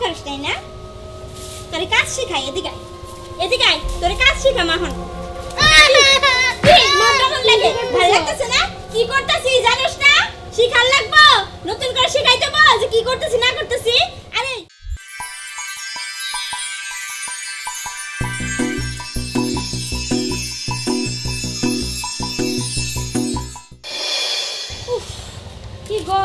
করিস তাই না? তোরে কাজ শেখাই, এদিকে আয়, এদিকে আয়, তোরে কাজ শেখাম এখন। মন কেমন লাগে? ভালো লাগতেছে না? কি করতেছি জানিস না? শিখার লাগবো, নতুন করে শেখাইতে বল যে কি করতেছি না করতেছি। আরে কি গো,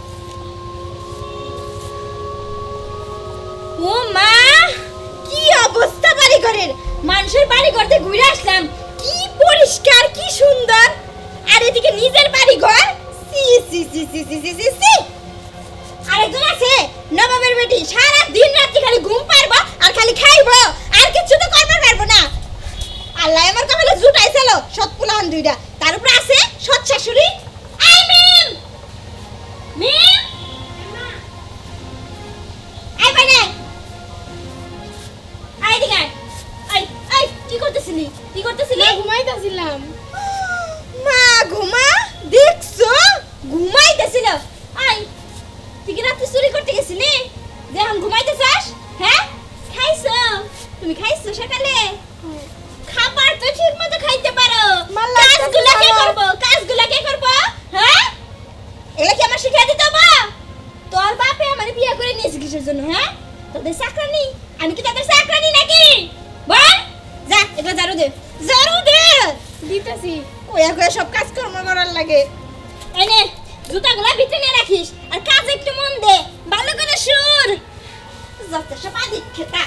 ও মা কি অবস্থা বাড়ি ঘরের। মানুষের বাড়ি ঘরতে ঘুরে আসলাম, কি পরিষ্কার কি সুন্দর। আর এদিকে নিজের বাড়ি ঘর সি সি সি সি সি সি সি সি। আরেকজন আছে নবাবের বেটি, সারা দিন রাত্রি খালি ঘুম পারবো আর খালি খাইবো, আর কিছু তো করবার পারবো না। আল্লাহ আমার কপালে জুটাইছিল সৎ পুলান দুইটা, তার উপর আছে সৎ শাশুড়ি। আই মিম মিম আই বাইরে আই দিকে আই আই। কি করতেছিলি? কি করতেছিলি? ঘুমাইতাছিলাম। মা ঘুমা, দেখছো ঘুমাইতেছিল। আই তুই কি রাতে চুরি করতে গেছিলি যে এখন ঘুমাইতেছাস? হ্যাঁ খাইছো? তুমি খাইছো সকালে? খাবার তো ঠিক মতো খাইতে পারো, কাজগুলা কে করবো? কাজগুলা কে করবো? হ্যাঁ এগুলা কি আমার শিখিয়ে দিতে হবে? তোর বাপে আমার বিয়ে করে নিয়েছে কিসের জন্য? হ্যাঁ তোদের চাকরানি, আমি কি তাদের চাকরানি নাকি? বল যা এটা ঝাড়ু দে, ঝাড়ু দে। দিতেছি। ওয়া করে সব কাজ কর্ম করার লাগে। এনে জুতাগুলা ভিতরে নিয়ে রাখিস, আর কাজে একটু মন দে, ভালো করে শুর। যত সব আদিত খেতা।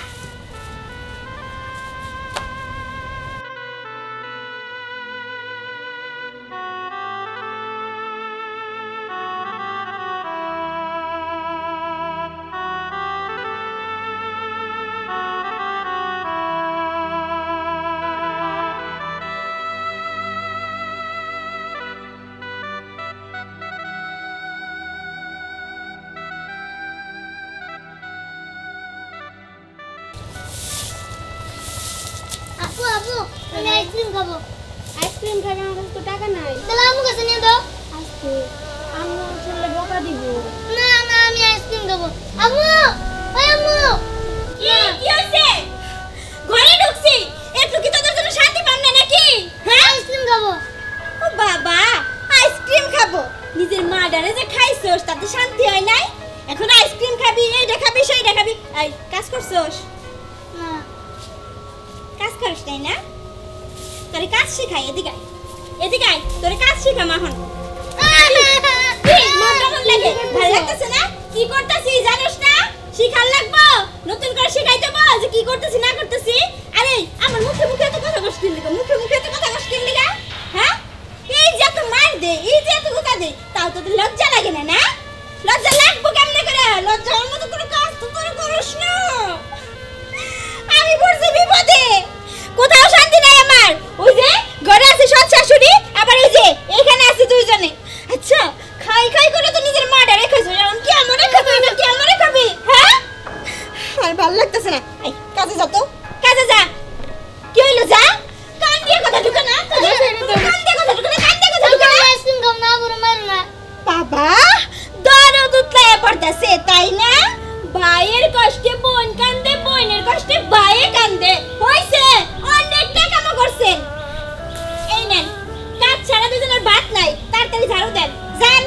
আপু আপু আমি আইসক্রিম খাবো। আইসক্রিম খাবে? আমার কাছে তো টাকা নাই। তাহলে আম্মু কাছে নিয়ে দাও। আজকে আম্মু আসলে বকা দিব। না না আমি আইসক্রিম খাবো। আম্মু ওই আম্মু। কি কি হইছে? ঘরে ঢুকছি, একটু কি তোদের জন্য শান্তি পান না নাকি? হ্যাঁ আইসক্রিম খাবো। ও বাবা আইসক্রিম খাবো? নিজের মা ডারে যে খাইছস তাতে শান্তি হয় নাই, এখন আইসক্রিম খাবি, এইটা খাবি সেইটা খাবি। এই কাজ করছস? না কাজ করিস তাই না? তোরে কাজ শেখাই, এদিকে আয়, এদিকে আয়, তোরে কাজ শেখাম এখন। মন কেমন লাগে? ভালো লাগতেছে না? কি করতেছি জানিস না? শিখার লাগবো, নতুন করে শেখাইতে বল যে কি করতেছি না করতেছি। আরে আমার মুখে মুখে এত কথা কষ্ট দিলি, মুখে মুখে এত কথা কষ্ট দিলি। হ্যাঁ এই যে এত মার দে, এই যে এত কথা দে, তাও তোদের লজ্জা লাগে না? না লজ্জা লাগবো কেমনে করে? লজ্জা ওর মতো কোনো কাজ তো তোরা করিস না। আমি পড়ছি বিপদে, কোথাও শান্তি নাই আমার। ওই যে ঘরে আছে সৎ শাশুড়ি, আবার এই যে এখানে আছে দুইজনে। আচ্ছা খাই খাই করে তো নিজের মা ডারে খাইছো, এখন কি আমারে খাবি না কি আমারে খাবি? হ্যাঁ আর ভালো লাগতেছে না। এই কাজে যা, তো কাজে যা। কি হইলো? যা, কান দিয়ে কথা ঢুকে না, কান দিয়ে কথা ঢুকে না, কান দিয়ে কথা ঢুকে না। আইসক্রিম খাবো না, পুরো মারো না। বাবা দরদ উতলায় পড়তেছে তাই না? ভাইয়ের কষ্টে বোন কান্দে, বোনের কষ্টে ভাইয়ে কান্দে। হইছে অনেক টাকা কামাই করছেন। এই নেন কাজ ছাড়া দুজনের ভাত নাই, তাড়াতাড়ি ঝাড়ু দেন, যান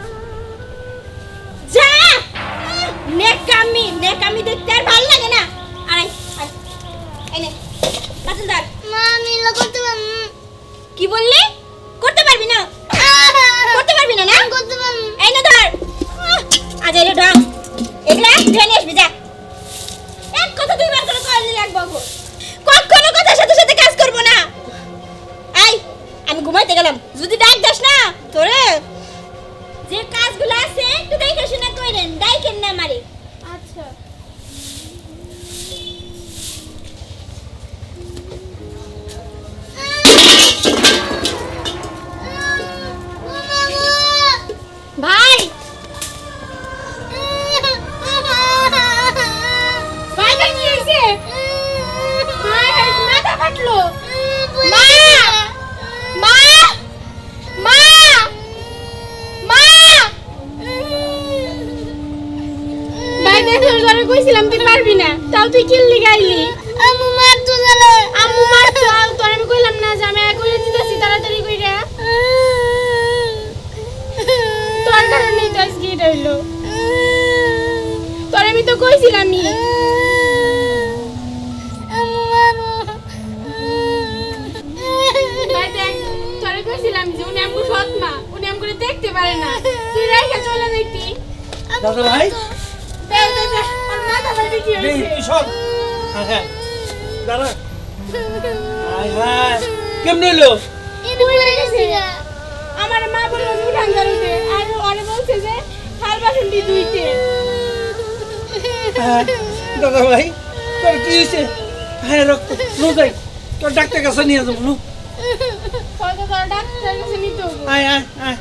যা। নেকামি নেকামি দেখতে আর ভালো লাগে না। আয় আয় এই নে বাসনদার। মা আমি এগুলো করতে পারবো না। কি বললি? করতে পারবি না? করতে পারবি না? না করতে পারবো না। এই না ধর, আজ এই ঢং এগুলা ধরে নিয়ে আসবি, যা। এক কথা দুইবার করে করলে লাগবো, কখনো কথার সাথে সাথে কাজ করবো না। এই আমি ঘুমাইতে গেলাম, যদি ডাক দাস না তোরে যে কাজগুলো আছে একটু দেখে শুনে কইরেন, ডাইকেন না মারি। আচ্ছা ভাই কইছিলাম তুই পারবি না, তাও তুই কিল্লি গাইলি। আম্মু মারতো জানো, আম্মু মারতো, তোর আমি কইলাম না যে আমি কইরে দিতেছি তাড়াতাড়ি কইরা। তোর কারণেই তো আজকে এটা হইলো। তোর আমি তো কইছিলামই। আম্মু মারো। ভাই দেখ, তোরে কইছিলাম যে উনি আমগো সৎ মা, উনি আমগো দেখতে পারে না, তুই রাইখা চলে যাইতি। দাদা ভাই দে দে দে, আর মাথা বাইরে কি এই হইছে? তুই সব হ্যাঁ দাদা হাই হাই কেমন হইলো এটা পড়ে গেছে গা। আমার মা বলল উঠান ধরতে, আর ওরে বলছে যে থাল বাসন দি ধুইতে। হ্যাঁ, দাদা ভাই তোর কি হয়েছে হ্যাঁ রক্ত নো যাই তোর ডাক্তার কাছে নিয়ে যাবো নো হয়তো তোর ডাক্তারের কাছে নিতে হবে। আয় আয় আয়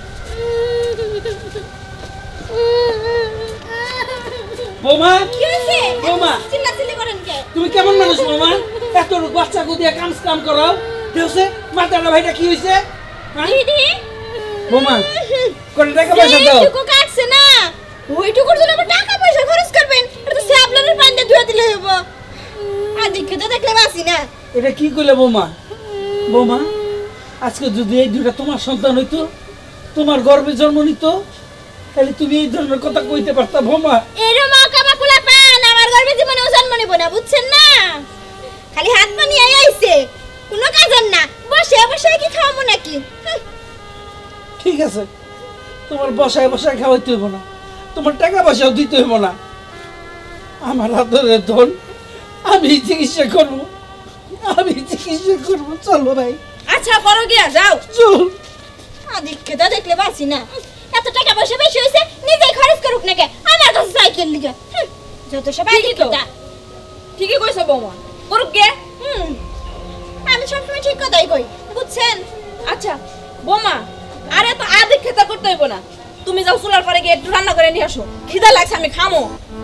বৌমা কি হইছে? বৌমা চিল্লাচিল্লি করেন কে? তুমি কেমন মানুষ বৌমা এত বাচ্চা গুদিয়া কাম করাও দেখছে মাতারা ভাইটা কি হয়েছে হ্যাঁ? দিদি বৌমা করে টাকা পয়সা দাও এইটুকু কাটছে না, ওইটুকুর জন্য আবার টাকা পয়সা খরচ করবেন? এটা তো স্যাবলনের পানি দিয়ে ধুয়ে দিলে হইব। আর দেখে তো দেখলে বাসি না। এটা কি করলে বৌমা বৌমা আজকে যদি এই দুটা তোমার সন্তান হইতো তোমার গর্ভে জন্ম নিত তাহলে তুমি এই ধরনের কথা কইতে পারতা বৌমা এরম কামা কুলা পান আমার গর্ভে জীবনে জন্ম নিব না, বুঝছেন না? খালি হাত পা নিয়ে আইছে, কোনো কাজের না, বসে বসে কি খাওয়াবো নাকি? ঠিক আছে তোমার বসায় বসায় খাওয়াইতে হইব না তোমার টাকা পয়সাও দিতে হইব না আমার হাতের ধন আমি চিকিৎসা করব চলো ভাই আচ্ছা করো গিয়া যাও। চল আদিকে তো দেখলে বাসি না, এত টাকা পয়সা বেশি হইছে নিজেই খরচ করুক নাকি, আমার কাছে সাইকেল লিগে যত সব আদিকে তা। ঠিকই কইছো বৌমা, করুক গে। আমি সবসময় ঠিক কথাই কই, বুঝছেন? আচ্ছা বৌমা, আরে তো আদিক খেতা করতে হইব না, তুমি যাও চুলার পরে গিয়ে একটু রান্না করে নিয়ে আসো, খিদা লাগছে আমি খামো।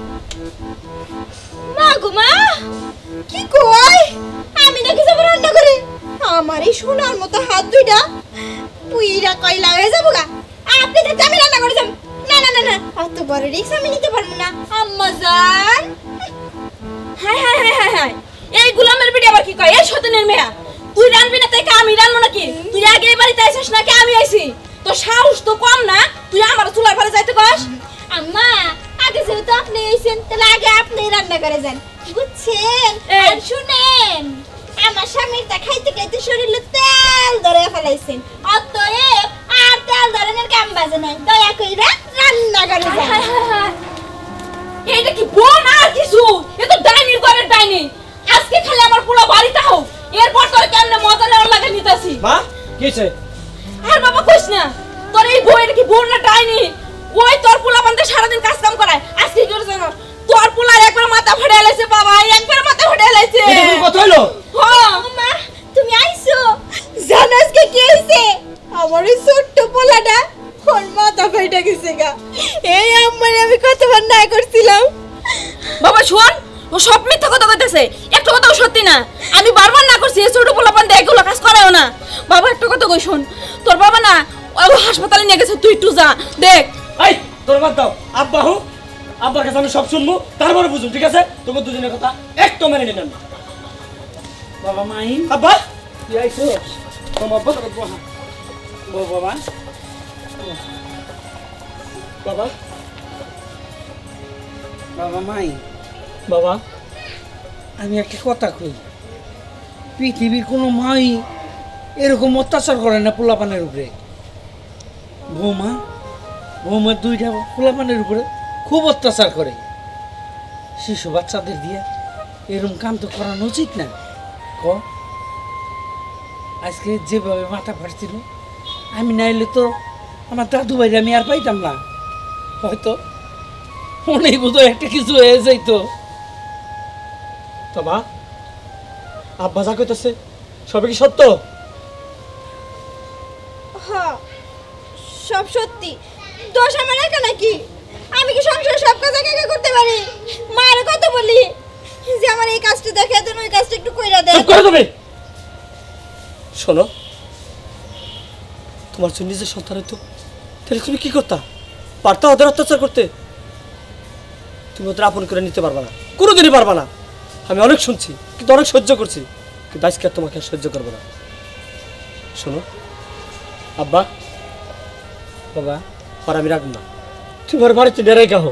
মা গো মা, কি কই? আমি নাকি যাব রান্না করে? আমার এই সোনার মতো হাত দুইটা পুইরা কয়লা হয়ে যাবো গা। আপনি তো আমি রান্না করে যাব। না না না না, অত বড় রিস্ক আমি নিতে পারবো না আম্মা জান। হাই হাই হাই হাই হাই, এই গোলামের বিটি আবার কি কয়? এই শয়তানের মেয়া, তুই রানবি না তাই আমি রানবো নাকি? তুই আগে এই বাড়িতে আইছিস নাকি আমি আইছি? তোর সাহস তো কম না, তুই আমার চুলার পরে যাইতে কস? আম্মা আগে যেহেতু আপনি এসেছেন তাহলে আগে আপনি রান্না করে যান, বুঝছেন? এই। আর শুনেন, আমার স্বামীটা খাইতে খাইতে শরীরে তেল ধরে ফেলাইছেন, অতএব আর তেল ধরনের কাম বাজে নাই, দয়া কইরা রান্না করে হাই যান। হাই হাই হাই, এইটা কি বোন আর কিছু? এ তো ডাইনির ঘরের ডাইনি। আজকে খালি আমার পুরো বাড়িটা হোক, এরপর তোর কেমনে মজা নেওয়ার লাগে নিতাছি। মা কি হয়েছে আর বাবা কইস না, তোর এই বউ এটা কি বোন না ডাইনি? ওই তোর পোলা বান্ধে সারাদিন কাজ কাম করায়, আজকে কি করেছে জানো? তোর পোলার একবার মাথা ফাটে এলাইছে বাবা, একবার মাথা ফাটে এলাইছে। এটা কোনো কথা হইলো হ্যাঁ মা তুমি আইছো, জানো আজকে কি হইছে? আমার এই ছোট্ট পোলাটা ওর মাথা ফাইটা গেছে গা। এই আম্মারে আমি কতবার না করছিলাম। বাবা শোন, ও সব মিথ্যা কথা কইতেছে, একটা কথাও সত্যি না। আমি বারবার না করছি এই ছোট পোলা বান্ধে এগুলো কাজ করায়ও না। বাবা একটা কথা কই শোন, তোর বাবা না ও হাসপাতালে নিয়ে গেছে, তুই একটু যা দেখ। এই তোর বাদ দাও আব্বা হো আব্বার কাছে আমি সব শুনবো তারপরে বুঝুন ঠিক আছে তোমার দুজনের কথা একটু মেনে নিলাম না বাবা মাইন আব্বা তুই আইছিস তোমার আব্বা তোর বাবা বাবা বাবা বাবা মাই বাবা আমি একটা কথা কই পৃথিবীর কোনো মাই এরকম অত্যাচার করে না পোলাপানের উপরে বৌমা বৌমার দুইটা পোলাপানের উপরে খুব অত্যাচার করে শিশু বাচ্চাদের দিয়ে এরকম কাম তো করানো উচিত না ক আজকে যেভাবে মাথা ফাটছিল আমি না এলে তো আমার দাদু ভাই আমি আর পাইতাম না হয়তো অনেক বোধহয় একটা কিছু হয়ে যাইতো বাবা আব্বা যা কইতাছে সবে কি সত্য? হ্যাঁ সব সত্যি, দোষ আমার একা নাকি? আমি কি সংসারে সব কাজ একা একা করতে পারি? মায়ের কথা বলি যে আমার এই কাজটা দেখে দেন, ওই কাজটা একটু কইরা দেন। চুপ করো তুমি। শোনো, তোমার যদি নিজের সন্তান হতো তাহলে তুমি কি করতা? পারতা ওদের অত্যাচার করতে? তুমি ওদের আপন করে নিতে পারবা না, কোনোদিনই পারবা না। আমি অনেক শুনছি, কিন্তু অনেক সহ্য করছি, কিন্তু আজকে আর তোমাকে সহ্য করবো না। শোনো আব্বা, বাবা আর আমি রাখবো না, তুমি আর বাড়িতে ডেরাই কাহো।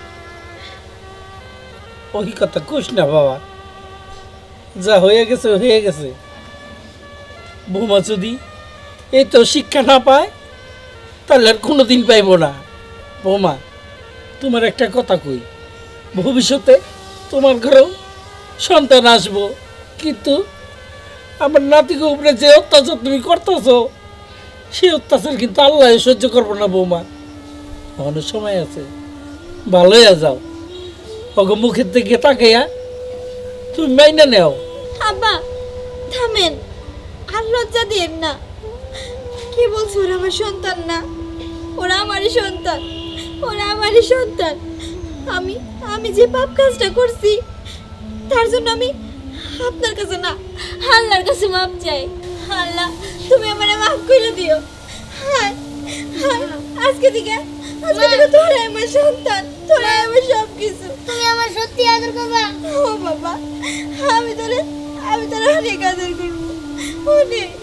ওই কথা কোস না বাবা, যা হয়ে গেছে হয়ে গেছে। বৌমা যদি এই তো শিক্ষা না পায় তাহলে আর কোনোদিন পাইব না। বৌমা তোমার একটা কথা কই, ভবিষ্যতে তোমার ঘরেও সন্তান আসবো, কিন্তু আমার নাতিকে উপরে যে অত্যাচার তুমি করতেছ সেই অত্যাচার কিন্তু আল্লাহ সহ্য করবো না। বৌমা অনেক সময় আছে, ভালো হয়ে যাও, ওকে মুখের থেকে তাকাইয়া তুমি মাইনা নেও। আব্বা থামেন, আর লজ্জা দিয়েন না। কি বলছো? ওরা আমার সন্তান না, ওরা আমারই সন্তান, ওরা আমারই সন্তান। আমি যে পাপ কাজটা করছি তার জন্য আমি আপনার কাছে না আল্লাহর কাছে মাপ চাই। আল্লাহ তুমি আমারে মাফ করে দিও। হ্যাঁ হ্যাঁ, আজকে থেকে তোরা আমার সন্তান, তোরা আমার সব কিছু। তুমি আমার সত্যি আদর করবা? ও বাবা, আমি তোরে অনেক আদর করবো, অনেক।